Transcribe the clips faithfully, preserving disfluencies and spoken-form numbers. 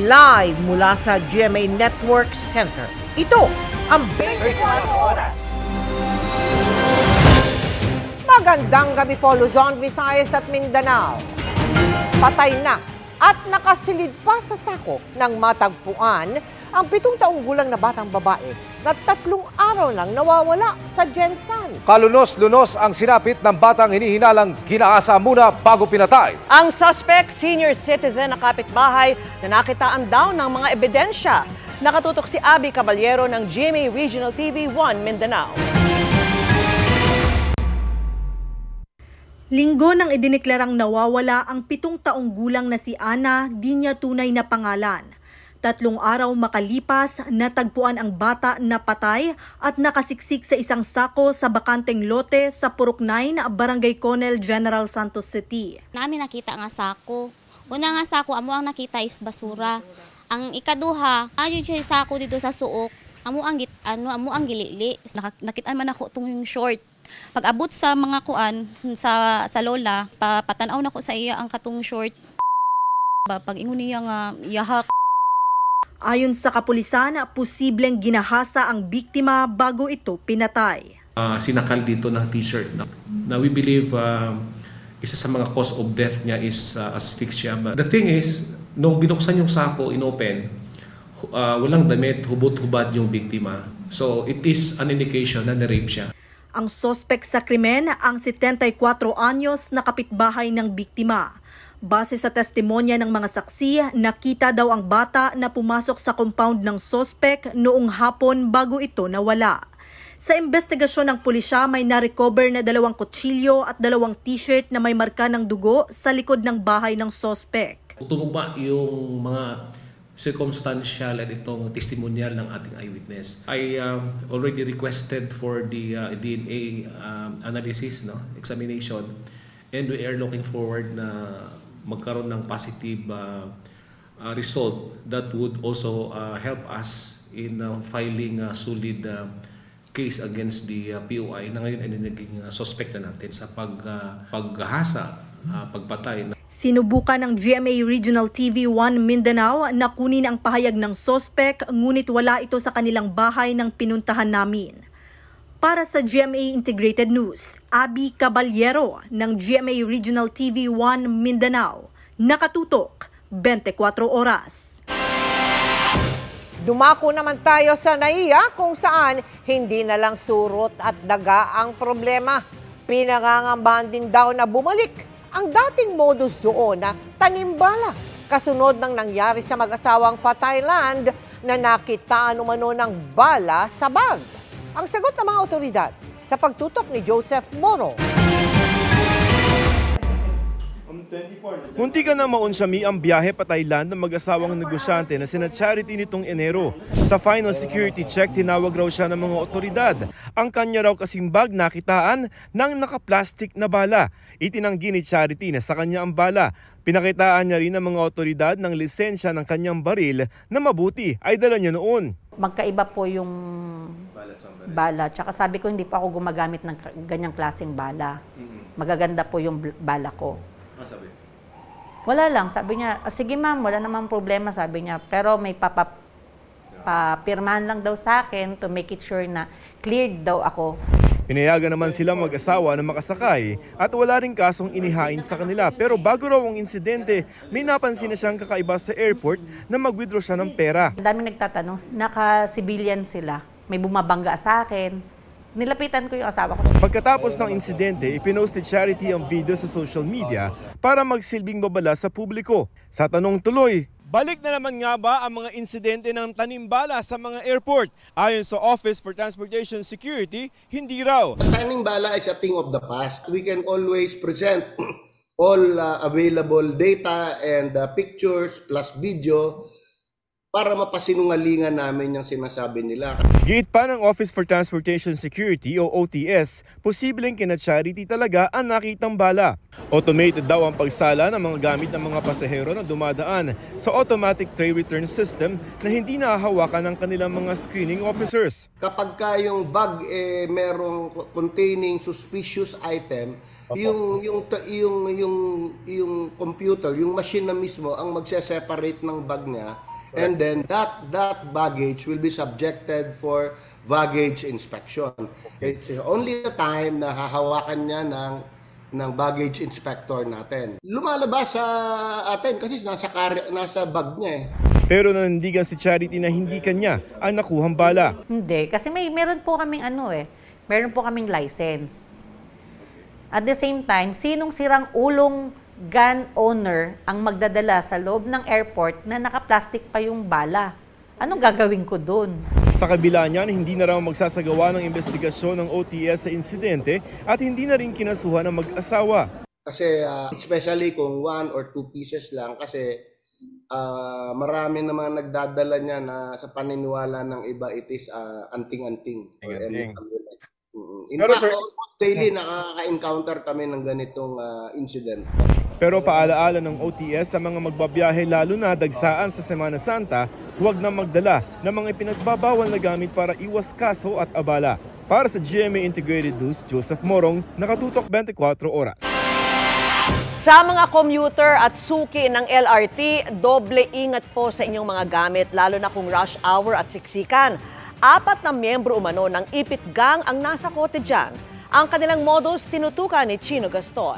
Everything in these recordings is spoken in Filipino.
live mula sa G M A Network Center. Ito ang twenty-four Oras. Magandang gabi po, Luzon, Visayas at Mindanao. Patay na at nakasilid pa sa sako ng matagpuan ang pitong taong gulang na batang babae na tatlong araw lang nawawala sa Jensan. Kalunos-lunos ang sinapit ng batang hinihinalang ginaasa muna bago pinatay. Ang suspect, senior citizen na kapitbahay na nakitaan daw ng mga ebidensya. Nakatutok si Abby Caballero ng G M A Regional T V one Mindanao. Linggo nang idineklarang nawawala ang pitong taong gulang na si Ana, di niya tunay na pangalan. Tatlong araw makalipas, natagpuan ang bata na patay at nakasiksik sa isang sako sa bakanteng lote sa Purok nine, Barangay Conel, General Santos City. Namin nakita nga sako. Una nga sako, amo ang nakita is basura. Ang ikaduha, ayun siya sako dito sa suok. Amo ang git, ano, amo ang gilili. Nakitaan man ako tong short. Pag abot sa mga kuan sa sa lola, papatanaw na ko sa iya ang katong short. Pag ingon niya nga yahak. Ayon sa kapulisan, posibleng ginahasa ang biktima bago ito pinatay. Uh, sinakal dito ng t-shirt. Na, na we believe uh, isa sa mga cause of death niya is uh, asphyxia. But the thing is, nung binuksan yung sako, inopen, uh, walang damit, hubot-hubad yung biktima. So it is an indication na na-rape siya. Ang suspect sa krimen ang seventy-four anyos na kapitbahay ng biktima. Base sa testimonya ng mga saksi, nakita daw ang bata na pumasok sa compound ng suspect noong hapon bago ito nawala. Sa investigasyon ng pulisya, may na-recover na dalawang kutsilyo at dalawang t-shirt na may marka ng dugo sa likod ng bahay ng suspect. Tumugma yung mga circumstantial at itong testimonial ng ating eyewitness. I uh, already requested for the uh, D N A um, analysis, no, examination, and we are looking forward na magkaroon ng positive uh, uh, result that would also uh, help us in uh, filing a solid uh, case against the uh, P O I na ngayon ay naging uh, suspect na natin sa pag, uh, paghahasa, uh, pagpatay. Sinubukan ng G M A Regional T V one Mindanao na kunin ang pahayag ng suspect, ngunit wala ito sa kanilang bahay ng pinuntahan namin. Para sa G M A Integrated News, Abby Caballero ng G M A Regional T V one Mindanao. Nakatutok, twenty-four Oras. Dumako naman tayo sa Naiya kung saan hindi na lang surot at daga ang problema. Pinangangambahan din daw na bumalik ang dating modus doon na tanimbala, kasunod ng nangyari sa mag-asawang pa-Thailand na nakitaan umano ng bala sa bag. Ang sagot ng mga otoridad sa pagtutok ni Joseph Moro. Muntikan na maunsami ang biyahe pa Thailand ng mag-asawang negosyante na sina Charity nitong Enero. Sa final security check, tinawag raw siya ng mga otoridad. Ang kanya raw kasing bag nakitaan ng nakaplastik na bala. Itinanggi ni Charity na sa kanya ang bala. Pinakitaan niya rin ng mga otoridad ng lisensya ng kanyang baril na mabuti ay dala niya noon. Magkaiba po yung bala. Tsaka sabi ko hindi pa ako gumagamit ng ganyang klaseng bala. Magaganda po yung bala ko. Ano sabi? Wala lang. Sabi niya, ah, sige ma'am, wala namang problema, sabi niya. Pero may papa, papirmahan lang daw sa akin to make it sure na cleared daw ako. Pinayagan naman sila mag-asawa na makasakay at wala rin kasong inihain sa kanila. Pero bago raw ang insidente, may napansin na siyang kakaiba sa airport na mag-withdraw siya ng pera. Ang daming nagtatanong, naka-civilian sila. May bumabangga sa akin. Nilapitan ko yung asawa ko. Pagkatapos ng insidente, ipinost ni Charity ang video sa social media para magsilbing babala sa publiko. Sa tanong tuloy, balik na naman nga ba ang mga insidente ng tanimbala sa mga airport? Ayon sa Office for Transportation Security, hindi raw. Tanimbala is a thing of the past. We can always present all uh, available data and uh, pictures plus video para mapasinungalingan namin yung sinasabi nila. Giit pa ng Office for Transportation Security o O T S, posibleng kina Charity talaga ang nakitang bala. Automated daw ang pagsala ng mga gamit ng mga pasahero na dumadaan sa automatic tray return system na hindi nahahawakan ng kanilang mga screening officers. Kapag ka yung bag eh merong containing suspicious item, yung yung yung yung yung computer, yung machine na mismo ang magse-separate ng bag niya. And then that that baggage will be subjected for baggage inspection. It's only the time na hahawakan niya ng ng baggage inspector natin. Lumalabas sa atin kasi nasa car, nasa bag niya eh. Pero nanindigan si Charity na hindi kanya ang nakuhang bala. Hindi, kasi may meron po kaming ano eh, meron po kaming license. At the same time, sinong sirang ulong gun owner ang magdadala sa loob ng airport na naka-plastic pa yung bala? Anong gagawin ko doon? Sa kabila niyan, hindi na raw magsasagawa ng investigasyon ng O T S sa insidente at hindi na rin kinasuhan ng mag-asawa. Kasi uh, especially kung one or two pieces lang kasi uh, marami naman nagdadala niya na sa paniniwala ng iba it is uh, anting-anting. Anting. In fact, almost daily nakaka-encounter kami ng ganitong uh, incident. Pero paalaala ng O T S sa mga magbabiyahe lalo na dagsaan sa Semana Santa, huwag na magdala ng mga ipinagbabawal na gamit para iwas kaso at abala. Para sa G M A Integrated News, Joseph Morong, nakatutok twenty-four oras. Sa mga commuter at suki ng L R T, doble ingat po sa inyong mga gamit lalo na kung rush hour at siksikan. Apat na miyembro umano ng Ipit Gang ang nasa kote dyan. Ang kanilang modus tinutukan ni Chino Gaston.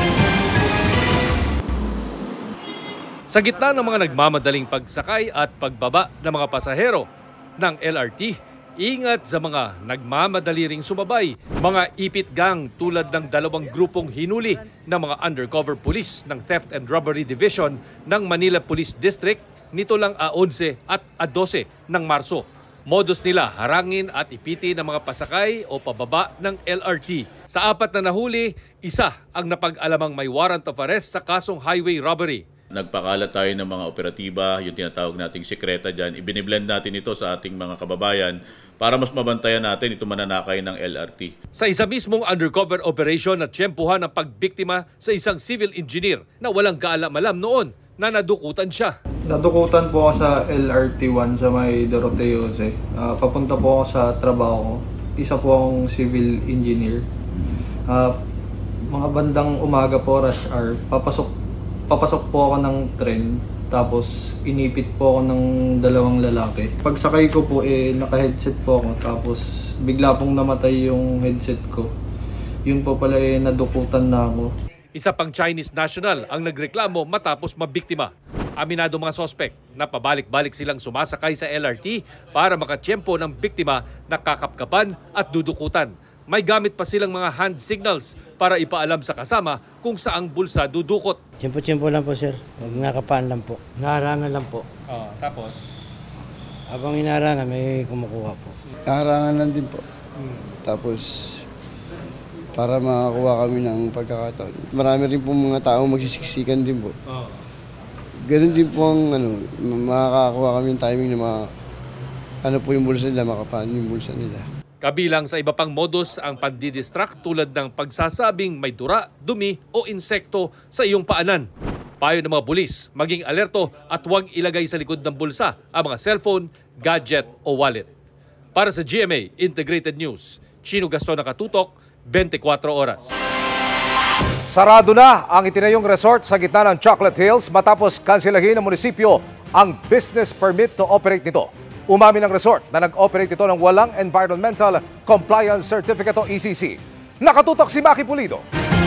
Sa gitna ng mga nagmamadaling pagsakay at pagbaba ng mga pasahero ng L R T, ingat sa mga nagmamadali ring sumabay, mga Ipit Gang tulad ng dalawang grupong hinuli ng mga undercover police ng Theft and Robbery Division ng Manila Police District nito lang a eleven at a twelve ng Marso. Modus nila harangin at ipitin ng mga pasakay o pababa ng L R T. Sa apat na nahuli, isa ang napag-alamang may warrant of arrest sa kasong highway robbery. Nagpakalat tayo ng mga operatiba, yung tinatawag nating sekreta dyan. Ibiniblend natin ito sa ating mga kababayan para mas mabantayan natin ito mananakay ng L R T. Sa isa mismong undercover operation at tiyempuhan ang pagbiktima sa isang civil engineer na walang kaalam-alam noon na nadukutan siya. Nadukutan po ako sa L R T one sa may Doroteo Jose. Uh, papunta po ako sa trabaho ko. Isa po akong civil engineer. Uh, mga bandang umaga po, rush hour, papasok, papasok po ako ng tren. Tapos inipit po ako ng dalawang lalaki. Pagsakay ko po, eh, naka-headset po ako. Tapos bigla pong namatay yung headset ko. Yun po pala eh, nadukutan na ako. Isa pang Chinese national ang nagreklamo matapos mabiktima. Aminado mga sospek na pabalik-balik silang sumasakay sa L R T para makatsyempo ng biktima na kakapkapan at dudukutan. May gamit pa silang mga hand signals para ipaalam sa kasama kung saang bulsa dudukot. Tiyempo-tiyempo lang po, sir. Huwag nakapaan lang po. Naharangan lang po. Oh, tapos? Habang inaharangan, may kumukuha po. Naharangan lang din po. Hmm. Tapos para makakuha kami ng pagkakataon. Marami rin po mga tao magsisiksikan din po. Oh. Ganun din po ang ano, makakakuha kami ng timing na mga, ano po yung bulsa nila, makapaan yung bulsa nila. Kabilang sa iba pang modus ang pandidistract tulad ng pagsasabing may dura, dumi o insekto sa iyong paanan. Payo ng mga pulis, maging alerto at huwag ilagay sa likod ng bulsa ang mga cellphone, gadget o wallet. Para sa G M A Integrated News, Chino Gaston nakatutok, twenty-four oras. Sarado na ang itinayong resort sa gitna ng Chocolate Hills matapos kansilahin ng munisipyo ang business permit to operate nito. Umamin ng resort na nag-operate ito ng walang Environmental Compliance Certificate o E C C. Nakatutok si Maki Pulido.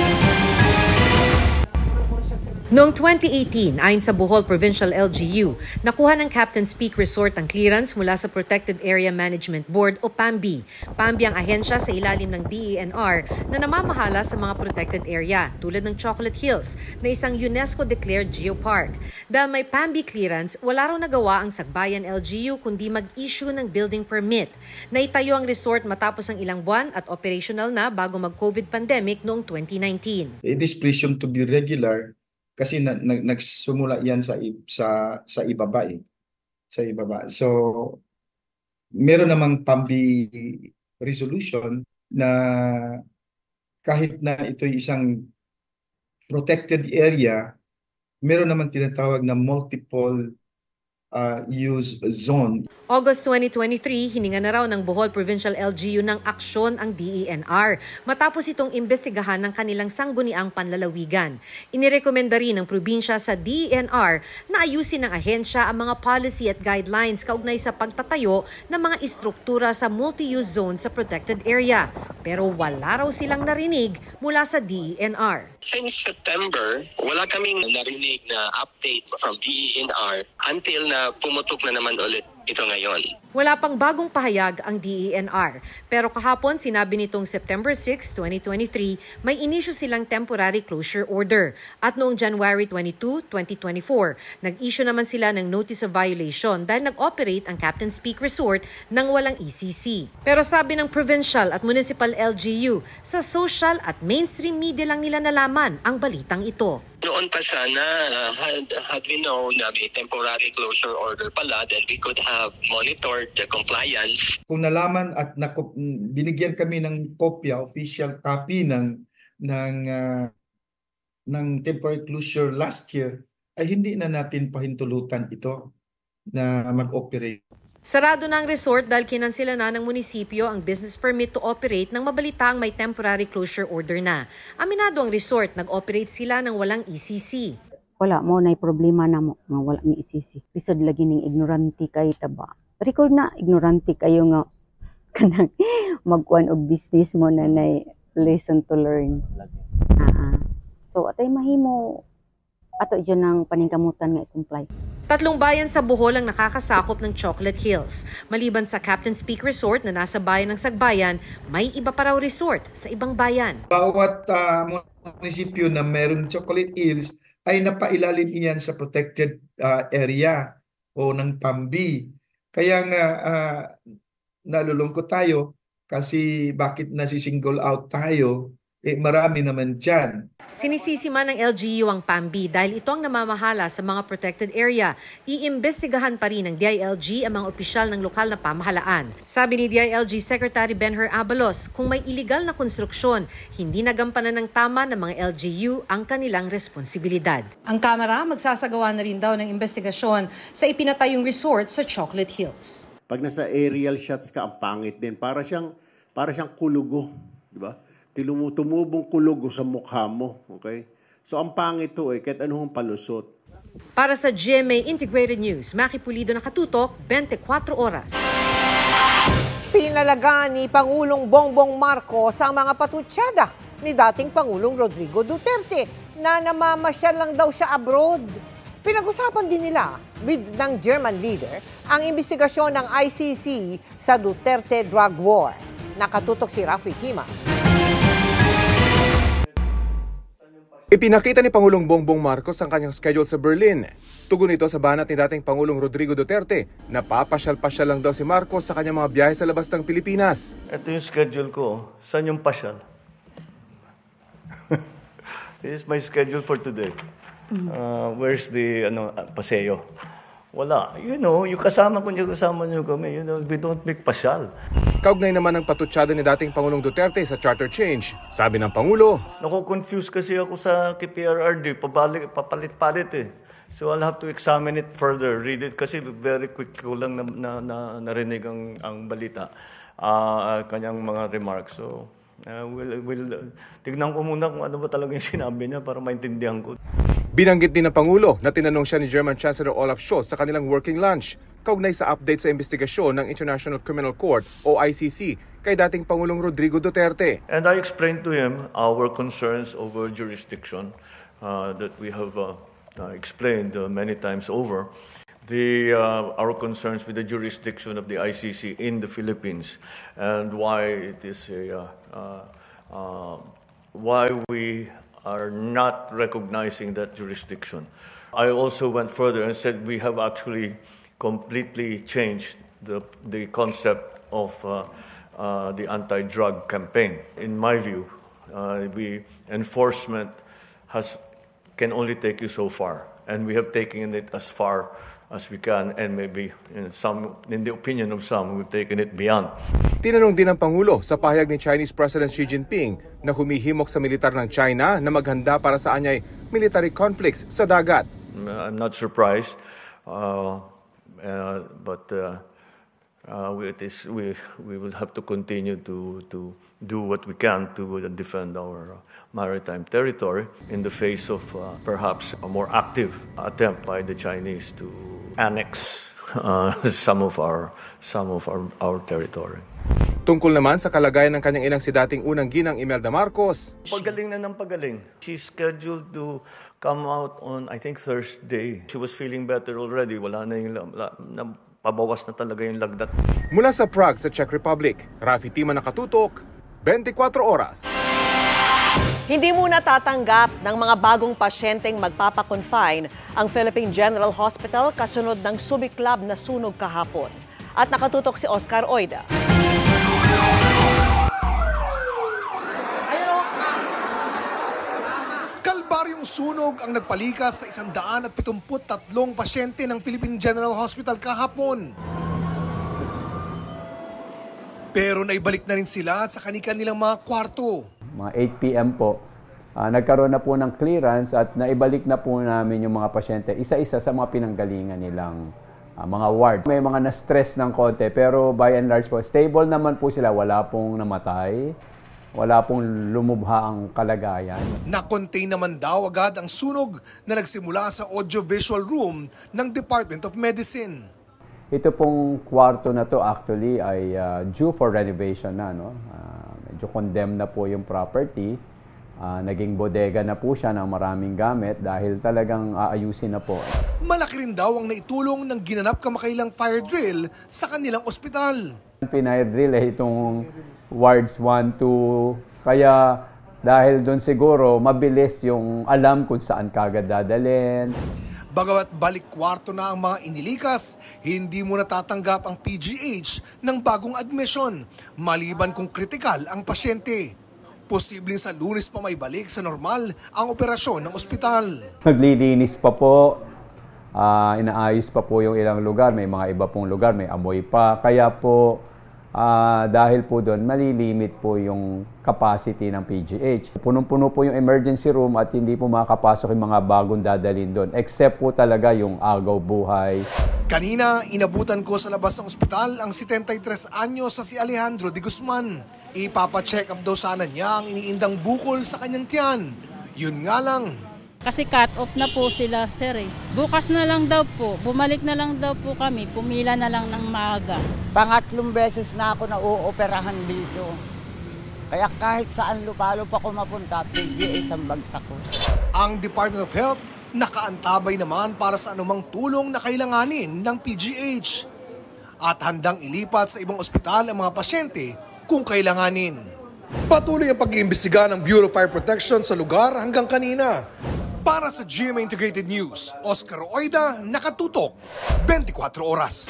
Noong twenty eighteen, ayon sa Bohol Provincial L G U, nakuha ng Captain's Peak Resort ang clearance mula sa Protected Area Management Board o P A M B. P A M B ang ahensya sa ilalim ng D E N R na namamahala sa mga protected area tulad ng Chocolate Hills na isang UNESCO-declared geopark. Dahil may P A M B clearance, wala raw nagawa ang Sakbayan L G U kundi mag-issue ng building permit. Naitayo ang resort matapos ang ilang buwan at operational na bago mag-COVID pandemic noong twenty nineteen. It is presumed to be regular kasi na, na, nagsumula yan sa sa sa ibaba eh. sa ibaba. So, meron namang PAMBI resolution na kahit na ito'y isang protected area, meron naman tinatawag na multiple uh, use zone. August twenty twenty-three, hininga na raw ng Bohol Provincial L G U ng aksyon ang D E N R matapos itong imbestigahan ng kanilang sangguniang panlalawigan. Inirekomenda rin ng probinsya sa D E N R na ayusin ng ahensya ang mga policy at guidelines kaugnay sa pagtatayo ng mga istruktura sa multi-use zone sa protected area. Pero wala raw silang narinig mula sa D E N R. Since September, wala kaming narinig na update from D E N R until na pumutok na naman ulit ito ngayon. Wala pang bagong pahayag ang D E N R. Pero kahapon sinabi nitong September sixth, twenty twenty-three, may inisyu silang temporary closure order. At noong January twenty-second, twenty twenty-four, nag-issue naman sila ng notice of violation dahil nag-operate ang Captain's Peak Resort nang walang E C C. Pero sabi ng provincial at municipal L G U, sa social at mainstream media lang nila nalaman ang balitang ito. Noon pa sana, uh, had, had we known na may temporary closure order pala, then we could have monitored the compliance. Kung nalaman at nakup, binigyan kami ng kopya, official copy ng, ng, uh, ng temporary closure last year, ay hindi na natin pahintulutan ito na mag-operate. Sarado na ang resort dahil kinansela na ng munisipyo ang business permit to operate nang mabalitaang may temporary closure order na. Aminado ang resort, nag-operate sila ng walang E C C. Wala mo na problema na mo nga wala ni E C C. Bisod lagi ning ignorante kay taba. Record na ignorante kayo nga kanang magkuan og business mo na nay lesson to learn. Ah. So atay mahimo ato dyan ng paningkamutan nga i-comply. Tatlong bayan sa Bohol ang nakakasakop ng Chocolate Hills. Maliban sa Captain's Peak Resort na nasa bayan ng Sagbayan, may iba pa raw resort sa ibang bayan. Bawat uh, munisipyo na merong Chocolate Hills ay napailalim iyan sa protected uh, area o ng PAMBI. Kaya nga uh, nalulungkot tayo kasi bakit nasi-single out tayo? Eh, marami naman dyan. Sinisisi man ng L G U ang PAMBI dahil ito ang namamahala sa mga protected area. Iimbestigahan pa rin ng D I L G ang mga opisyal ng lokal na pamahalaan. Sabi ni D I L G Secretary Benher Abalos, kung may illegal na konstruksyon, hindi nagampanan ng tama ng mga L G U ang kanilang responsibilidad. Ang Kamara magsasagawa na rin daw ng investigasyon sa ipinatayong resort sa Chocolate Hills. Pag nasa aerial shots ka, ang pangit din. Para siyang, para siyang kulugo, di ba? Tumubong kulugo sa mukha mo, okay? So ang pangit to eh, kahit anong palusot. Para sa G M A Integrated News, Maki Pulido nakatutok, twenty-four oras. Pinalaga ni Pangulong Bongbong Marcos ang mga patutsada ni dating Pangulong Rodrigo Duterte na namamasyal lang daw siya abroad. Pinag-usapan din nila with ng German leader ang investigasyon ng I C C sa Duterte drug war. Nakatutok si Rafi Tima. Ipinakita ni Pangulong Bongbong Marcos ang kanyang schedule sa Berlin. Tugon ito sa banat ni dating Pangulong Rodrigo Duterte na papasyal-pasyal lang daw si Marcos sa kanyang mga biyahe sa labas ng Pilipinas. Ito yung schedule ko. Saan yung pasyal? This is my schedule for today. Uh, where's the ano, paseo? Wala. You know, yung kasama ko niyo, kasama niyo kami. You know, we don't make pasyal. Kaugnay naman ang patutsada ni dating Pangulong Duterte sa charter change. Sabi ng Pangulo, Nako-confuse kasi ako sa K P R R D. Pabalik, papalit-palit eh. So I'll have to examine it further, read it. Kasi very quick ko lang na, na, na, narinig ang, ang balita. Uh, kanyang mga remarks. So uh, we'll, we'll, tignan ko muna kung ano ba talaga yung sinabi niya para maintindihan ko. Binanggit din ng Pangulo na tinanong siya ni German Chancellor Olaf Scholz sa kanilang working lunch kaugnay sa update sa investigasyon ng International Criminal Court o I C C kay dating Pangulong Rodrigo Duterte. And I explained to him our concerns over jurisdiction uh, that we have uh, uh, explained uh, many times over. The, uh, our concerns with the jurisdiction of the I C C in the Philippines and why it is a, uh, uh, uh, why we are not recognizing that jurisdiction. I also went further and said we have actually completely changed the, the concept of uh, uh, the anti-drug campaign. In my view, uh, we, enforcement has, can only take you so far, and we have taken it as far as we can, and maybe in some, in the opinion of some, we've taken it beyond. Tinanong din ng Pangulo sa pahayag ni Chinese President Xi Jinping na humihimok sa militar ng China na maghanda para sa anyay military conflicts sa dagat. I'm not surprised, uh, uh, but uh, uh, we, it is, we, we will have to continue to, to do what we can to defend our maritime territory in the face of uh, perhaps a more active attempt by the Chinese to annex uh, some of our some of our, our territory. Tungkol naman sa kalagayan ng kanyang inang si dating unang ginang Imelda Marcos. Pagaling na ng pagaling. She's scheduled to come out on, I think, Thursday. She was feeling better already. Wala na yung, na, pabawas na talaga yung lagdat. Mula sa Prague sa Czech Republic, Rafi Tima nakatutok, twenty-four oras. Hindi muna tatanggap ng mga bagong pasyenteng magpapakonfine ang Philippine General Hospital kasunod ng sumiklab na sunog kahapon. At nakatutok si Oscar Oida. Kalbaryong sunog ang nagpalikas sa one hundred seventy-three pasyente ng Philippine General Hospital kahapon. Pero naibalik na rin sila sa kanilang mga kwarto. Mga eight p m po, uh, nagkaroon na po ng clearance at naibalik na po namin yung mga pasyente isa-isa sa mga pinanggalingan nilang uh, mga ward. May mga na-stress ng konti pero by and large po, stable naman po sila. Wala pong namatay, wala pong lumubha ang kalagayan. Na-contain naman daw agad ang sunog na nagsimula sa audiovisual room ng Department of Medicine. Ito pong kwarto na to actually ay uh, due for renovation na, no? Uh, medyo condemned na po yung property. Uh, naging bodega na po siya ng maraming gamit dahil talagang aayusin na po. Malaki rin daw ang naitulong ng ginanap kamakailang fire drill sa kanilang ospital. Fire drill eh itong wards one, two. Kaya dahil doon siguro mabilis yung alam kung saan kagad dadalhin. Bagamat balik kwarto na ang mga inilikas, hindi mo natatanggap ang P G H ng bagong admission, maliban kung kritikal ang pasyente. Posibleng sa Lunes pa may balik sa normal ang operasyon ng ospital. Naglilinis pa po, uh, inaayos pa po yung ilang lugar, may mga iba pong lugar, may amoy pa. Kaya po, uh, dahil po doon, malilimit po yung capacity ng P G H. Punong-puno po yung emergency room at hindi po makakapasok yung mga bagong dadalhin doon, except po talaga yung agaw buhay. Kanina, inabutan ko sa labas ng ospital ang seventy-three anyos sa si Alejandro de Guzman. Ipapa-check up daw sana niya ang iniindang bukol sa kanyang tiyan. Yun nga lang. Kasi cut off na po sila, sir eh. Bukas na lang daw po, bumalik na lang daw po kami, pumila na lang ng maaga. Pangatlong beses na ako nauoperahan dito. Kaya kahit saan lupalo pa ako mapunta, P G H ang bagsak ko. Ang Department of Health nakaantabay naman para sa anumang tulong na kailanganin ng P G H. At handang ilipat sa ibang ospital ang mga pasyente kung kailanganin. Patuloy ang pag-iimbestiga ng Bureau of Fire Protection sa lugar hanggang kanina. Para sa G M A Integrated News, Oscar Oida, nakatutok, twenty-four oras.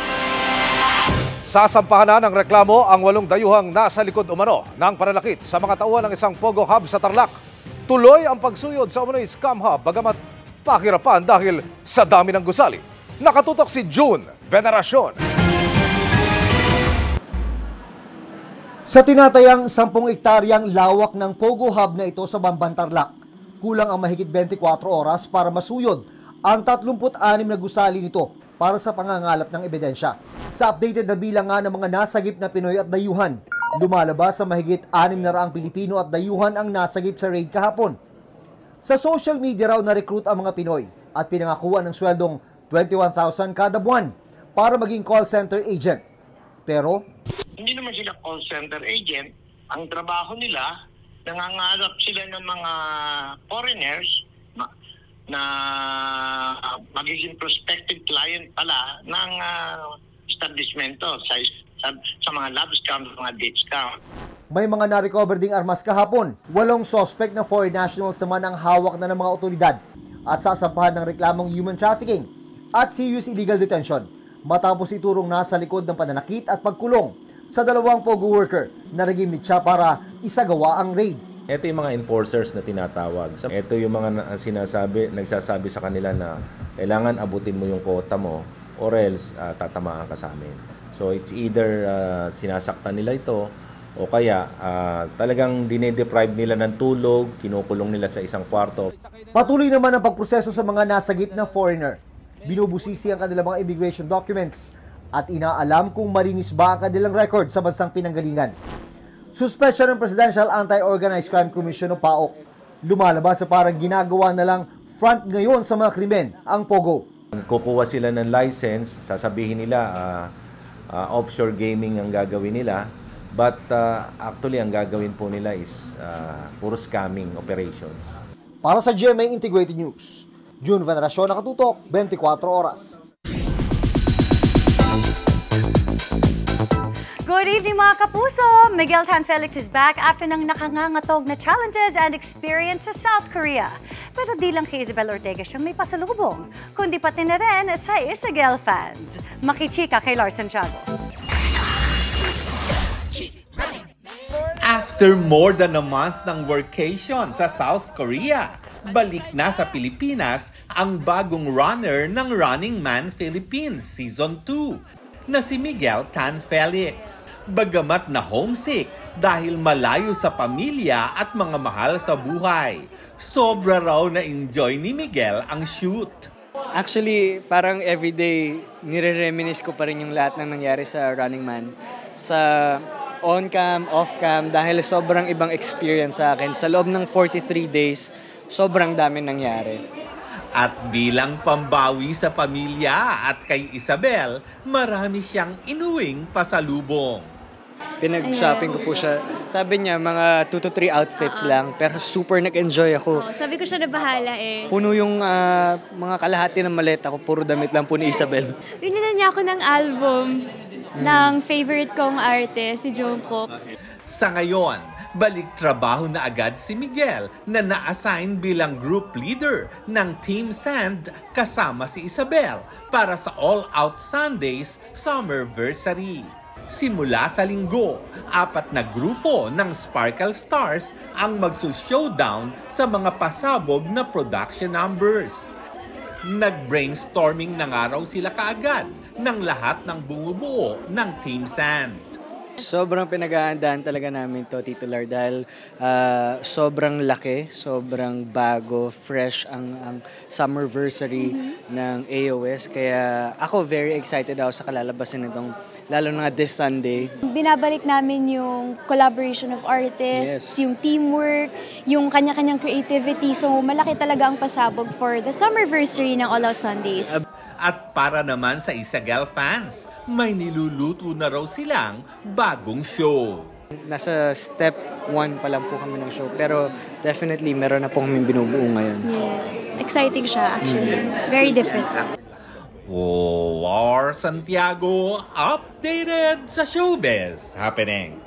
Sasampahan na ng reklamo ang walong dayuhang nasa likod umano ng pananakit sa mga tauhan ng isang Pogo Hub sa Tarlac. Tuloy ang pagsuyod sa umano'y scam hub bagamat pakirapan dahil sa dami ng gusali. Nakatutok si June Veneracion. Sa tinatayang sampung hektaryang lawak ng Pogo Hub na ito sa Bamban, Tarlac, kulang ang mahigit twenty-four oras para masuyod ang thirty-six na gusali nito para sa pangangalat ng ebidensya. Sa updated na bilang nga ng mga nasagip na Pinoy at dayuhan, lumalabas sa mahigit six na raang Pilipino at dayuhan ang nasagip sa raid kahapon. Sa social media raw na-recruit ang mga Pinoy at pinangakuan ng sweldong twenty-one thousand kada buwan para maging call center agent. Pero hindi naman sila call center agent. Ang trabaho nila, nangangarap sila ng mga foreigners na magiging prospective client pala ng uh, establishmento sa, sa, sa mga lab scam, mga date scam. May mga na-recover ding armas kahapon. Walong suspect na foreign nationals naman ang hawak na ng mga otoridad at sasampahan ng reklamong human trafficking at serious illegal detention matapos iturong nasa likod ng pananakit at pagkulong sa dalawang Pogo worker na naging mitya para isagawa ang raid. Ito yung mga enforcers na tinatawag. Ito yung mga sinasabi, nagsasabi sa kanila na kailangan abutin mo yung quota mo o or else uh, tatamaan ka sa amin. So it's either uh, sinasaktan nila ito o kaya uh, talagang dinedeprive nila ng tulog, kinukulong nila sa isang kwarto. Patuloy naman ang pagproseso sa mga nasagip na foreigner. Binubusisi ang kanilang mga immigration documents at inaalam kung malinis ba ang kanilang record sa bansang pinanggalingan. Suspensya ng Presidential Anti-Organized Crime Commission o P A O C. Lumalabas sa parang ginagawa na lang front ngayon sa mga krimen ang Pogo. Kukuha sila ng license, sasabihin nila uh, uh, offshore gaming ang gagawin nila. But uh, actually, ang gagawin po nila is uh, puro scamming operations. Para sa G M A Integrated News, June Veneracion, Nakatutok, twenty-four oras. Good evening mga kapuso! Miguel Tan Felix is back after ng nakangangatog na challenges and experience sa South Korea. Pero di lang kay Isabel Ortega siyang may pasalubong, kundi pati na rin sa Isabel fans. Makichika kay Larson Tiago. After more than a month ng workation sa South Korea, balik na sa Pilipinas ang bagong runner ng Running Man Philippines Season two na si Miguel Tan Felix. Bagamat na homesick dahil malayo sa pamilya at mga mahal sa buhay, sobra raw na enjoy ni Miguel ang shoot. Actually, parang everyday nire-reminisce ko pa rin yung lahat ng nangyari sa Running Man. Sa on-cam, off-cam, dahil sobrang ibang experience sa akin. Sa loob ng forty-three days, sobrang daming nangyari. At bilang pambawi sa pamilya at kay Isabel, marami siyang inuwing pasalubong. Pinag-shopping ko po siya. Sabi niya, mga two to three outfits lang, pero super nag-enjoy ako. Oh, sabi ko siya na bahala eh. Puno yung uh, mga kalahati ng maleta ko, puro damit lang po ni Isabel. Binila niya ako ng album hmm. ng favorite kong artist, si Jungkook. Sa ngayon, balik trabaho na agad si Miguel na na-assign bilang group leader ng Team Sand kasama si Isabel para sa All Out Sundays Summerversary. Simula sa linggo, apat na grupo ng Sparkle Stars ang magsu-showdown sa mga pasabog na production numbers. Nag-brainstorming na nga raw sila kaagad ng lahat ng bumubuo ng Team Sand. Sobrang pinag-aandaan talaga namin to, Tito Lar, dahil uh, sobrang laki, sobrang bago, fresh ang, ang Summerversary mm-hmm. ng A O S. Kaya ako very excited ako sa kalalabasan nitong, lalo na this Sunday. Binabalik namin yung collaboration of artists, yes. yung teamwork, yung kanya-kanyang creativity. So malaki talaga ang pasabog for the Summerversary ng All Out Sundays. At para naman sa Isabel fans, may niluluto na raw silang bagong show. Nasa step one pa lang po kami ng show, pero definitely meron na po kami binubuo ngayon. Yes, exciting siya actually. Mm. Very different. Lar Santiago, updated sa showbiz happening.